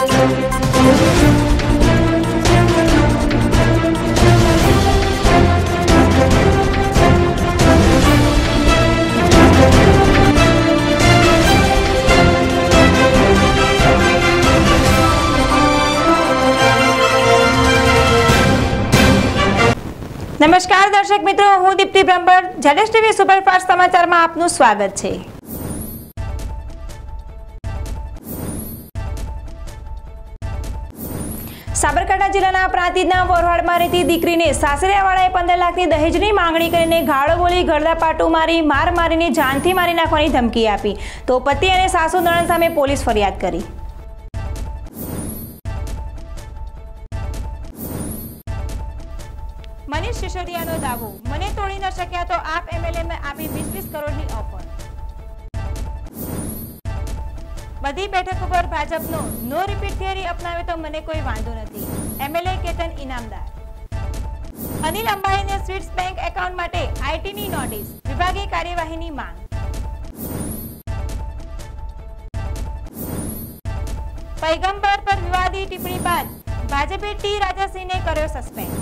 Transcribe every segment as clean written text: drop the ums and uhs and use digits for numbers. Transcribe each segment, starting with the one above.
नमस्कार दर्शक मित्रों, हूँ Deepti Brahmbhatt. ZS TV superfast समाचार में आपનું स्वागत છે। સાબરકાંઠા જિલ્લાના પ્રાંતિજના વરવાડમાં રહેતી દીકરીને સાસરિયાવાળાએ 15 લાખની દહેજની માંગણી કરીને ગાળો બોલી ગળદાપાટુ મારી માર મારીને જાનથી મારી નાખવાની ધમકી આપી તો પતિ અને સાસુ નણંદ સામે પોલીસ ફરિયાદ કરી। मनीष सिसोदियाનો દાવો, મને તોડી ન શક્યા તો આપ એમએલએ માં આપી 20-20 કરોડની ઓફર। બધી બેઠકો પર ભાજપનો નો રિપીટ થિયરી અપનાવે તો મને કોઈ વાંધો નથી, એમએલએ કેતન ઇનામદાર। અનિલ અંબાણીને સ્વીટ્સ બેંક એકાઉન્ટ માટે આઈટીની નોટિસ, વિભાગીય કાર્યવાહીની માંગ। પૈગંબર પર વિવાદી ટિપ્પણી બાદ ભાજપે ટી રાજાસિંહને કર્યો સસ્પેન્ડ।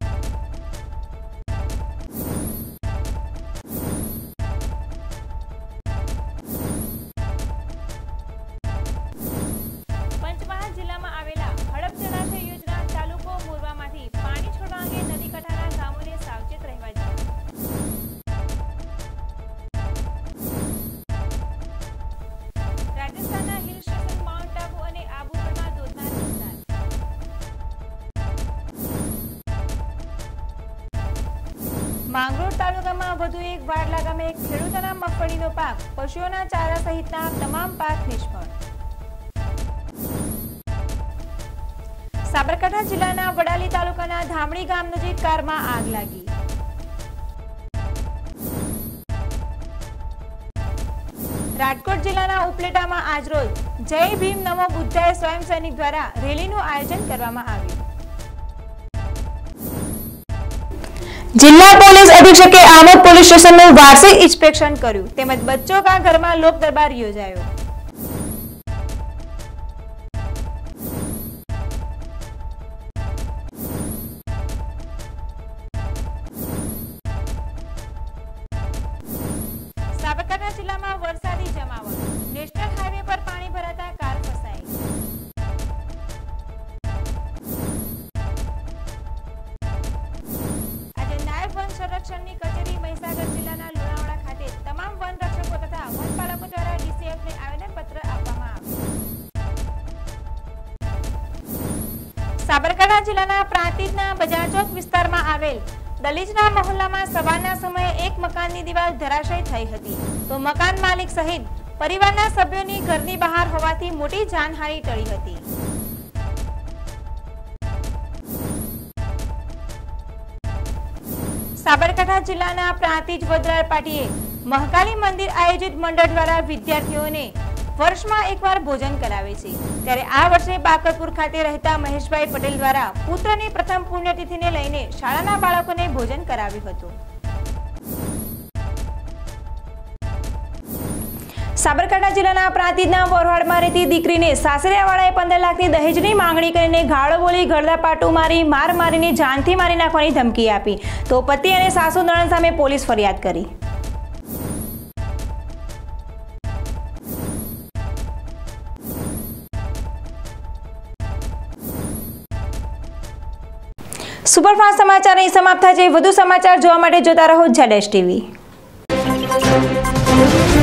માંગરોળ તાલુકામાં વધુ એક વાડલા ગામે ખેડૂતોના મગફળીનો પાક, પશુઓના ચારા સહિતના તમામ પાક નિષ્ફળ। સાબરકાંઠા જિલ્લાના વડાલી તાલુકાના ધામણી ગામ નજીક કારમાં આગ લાગી। રાજકોટ જિલ્લાના ઉપલેટામાં આજરોજ જય ભીમ નમો બુદ્ધાય સ્વયં સૈનિક દ્વારા રેલીનું આયોજન કરવામાં આવ્યું। जिला पुलिस अधीक्षक आमोद पुलिस स्टेशन में वार्षिक इंस्पेक्शन कर्યું તેમજ बच्चों का घर में लोक दरबार योजायो। साबरकांठा जिला में वरसादी जमावट, नेशनल हाईवे पर पानी भराता कार फसाई। संरक्षणની કચેરી મહીસાગર જિલ્લાના લુણાવાડા ખાતે તમામ વન રક્ષકો તથા વનપાલકો દ્વારા ડીસીએફને આવેદનપત્ર આપવામાં આવ્યું। સાબરકાંઠા જિલ્લાના પ્રાંતિજના બજાર ચોક વિસ્તારમાં આવેલ દલીજના મહોલ્લામાં સવારના સમયે એક મકાનની દિવાલ ધરાશયી થઈ હતી તો મકાન માલિક સહિત પરિવારના સભ્યોની ઘરની બહાર હોવાથી મોટી જાનહાનિ ટળી હતી। સાબરકાંઠા જિલ્લાના પ્રાંતિજ વડરાળ પાટીએ મહાકાલી મંદિર આયોજિત મંડળ દ્વારા વિદ્યાર્થીઓને વર્ષમાં એકવાર ભોજન કરાવે છે ત્યારે આ વર્ષે બાકરપુર ખાતે રહેતા મહેશભાઈ પટેલ દ્વારા પુત્રની પ્રથમ પુણ્યતિથિને લઈને શાળાના બાળકોને ભોજન કરાવ્યું હતું। સાબરકાંઠા જિલ્લાના પ્રાંતિજના વરવાડમાં રહેતી દીકરીને સાસરિયાવાળાએ 15 લાખની દહેજની માંગણી કરીને ગાળો બોલી ગળદાપાટુ મારી માર મારીને જાનથી મારી નાખવાની ધમકી આપી તો પતિ અને સાસુ નણંદ સામે પોલીસ ફરિયાદ કરી। સુપરફાસ્ટ સમાચાર અહીં સમાપ્ત થાય છે। વધુ સમાચાર જોવા માટે જોતા રહો ZS TV।